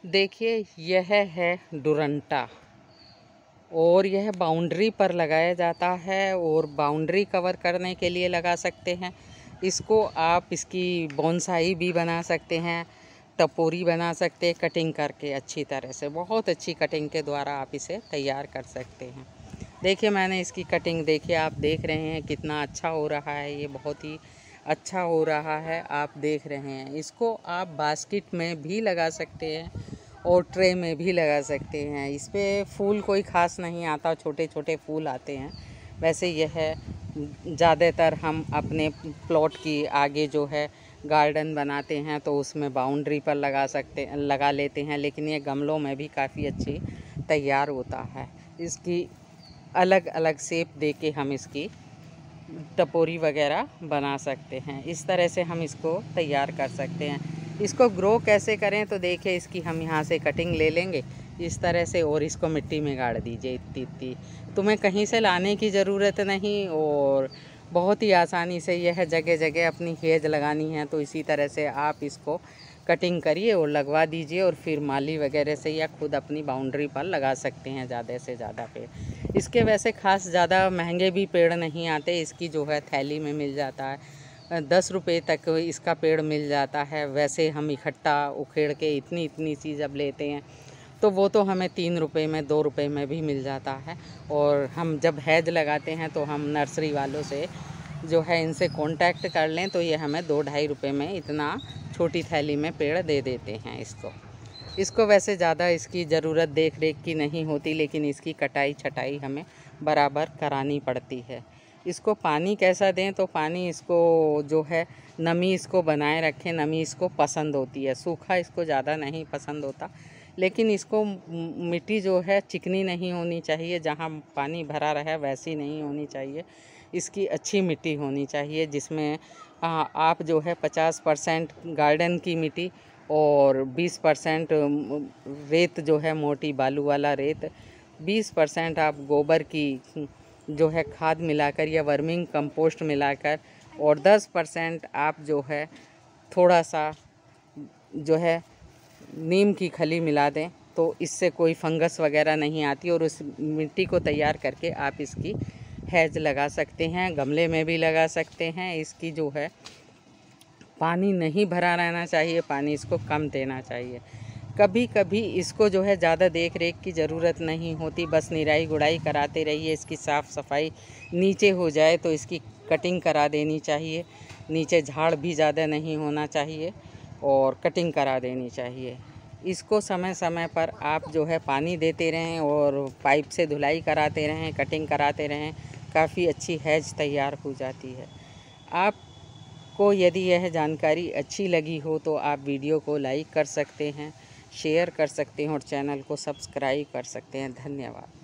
देखिए, यह है डुरंटा और यह बाउंड्री पर लगाया जाता है और बाउंड्री कवर करने के लिए लगा सकते हैं। इसको आप इसकी बोनसाई भी बना सकते हैं, टपोरी बना सकते हैं कटिंग करके अच्छी तरह से। बहुत अच्छी कटिंग के द्वारा आप इसे तैयार कर सकते हैं। देखिए, मैंने इसकी कटिंग देखिए, आप देख रहे हैं कितना अच्छा हो रहा है। ये बहुत ही अच्छा हो रहा है, आप देख रहे हैं। इसको आप बास्केट में भी लगा सकते हैं और ट्रे में भी लगा सकते हैं। इस पर फूल कोई ख़ास नहीं आता, छोटे छोटे फूल आते हैं। वैसे यह ज़्यादातर हम अपने प्लॉट की आगे जो है गार्डन बनाते हैं तो उसमें बाउंड्री पर लगा लेते हैं, लेकिन ये गमलों में भी काफ़ी अच्छी तैयार होता है। इसकी अलग अलग शेप देके हम इसकी टपोरी वगैरह बना सकते हैं। इस तरह से हम इसको तैयार कर सकते हैं। इसको ग्रो कैसे करें तो देखिए, इसकी हम यहाँ से कटिंग ले लेंगे इस तरह से और इसको मिट्टी में गाड़ दीजिए इतनी इतनी। तुम्हें कहीं से लाने की ज़रूरत नहीं और बहुत ही आसानी से यह जगह जगह अपनी हेज लगानी है तो इसी तरह से आप इसको कटिंग करिए और लगवा दीजिए और फिर माली वगैरह से या खुद अपनी बाउंड्री पर लगा सकते हैं ज़्यादा से ज़्यादा पेड़। इसके वैसे ख़ास ज़्यादा महंगे भी पेड़ नहीं आते। इसकी जो है थैली में मिल जाता है, 10 रुपये तक इसका पेड़ मिल जाता है। वैसे हम इकट्ठा उखेड़ के इतनी इतनी सी जब लेते हैं तो वो तो हमें 3 रुपये में 2 रुपये में भी मिल जाता है। और हम जब हैज लगाते हैं तो हम नर्सरी वालों से जो है इनसे कांटेक्ट कर लें तो ये हमें 2-2.5 रुपये में इतना छोटी थैली में पेड़ दे देते हैं। इसको वैसे ज़्यादा इसकी ज़रूरत देख रेख की नहीं होती, लेकिन इसकी कटाई छटाई हमें बराबर करानी पड़ती है। इसको पानी कैसा दें तो पानी इसको जो है नमी इसको बनाए रखें, नमी इसको पसंद होती है। सूखा इसको ज़्यादा नहीं पसंद होता, लेकिन इसको मिट्टी जो है चिकनी नहीं होनी चाहिए, जहाँ पानी भरा रहे वैसी नहीं होनी चाहिए। इसकी अच्छी मिट्टी होनी चाहिए जिसमें आप जो है 50% गार्डन की मिट्टी और 20% रेत जो है मोटी बालू वाला रेत, 20% आप गोबर की जो है खाद मिलाकर या वर्मिंग कंपोस्ट मिलाकर और 10% आप जो है थोड़ा सा जो है नीम की खली मिला दें तो इससे कोई फंगस वगैरह नहीं आती और उस मिट्टी को तैयार करके आप इसकी हैज लगा सकते हैं। गमले में भी लगा सकते हैं। इसकी जो है पानी नहीं भरा रहना चाहिए, पानी इसको कम देना चाहिए। कभी कभी इसको जो है ज़्यादा देख रेख की ज़रूरत नहीं होती, बस निराई गुड़ाई कराते रहिए। इसकी साफ़ सफाई नीचे हो जाए तो इसकी कटिंग करा देनी चाहिए। नीचे झाड़ भी ज़्यादा नहीं होना चाहिए और कटिंग करा देनी चाहिए। इसको समय समय पर आप जो है पानी देते रहें और पाइप से धुलाई कराते रहें, कटिंग कराते रहें, काफ़ी अच्छी हैज तैयार हो जाती है। आपको यदि यह जानकारी अच्छी लगी हो तो आप वीडियो को लाइक कर सकते हैं, शेयर कर सकते हैं और चैनल को सब्सक्राइब कर सकते हैं। धन्यवाद।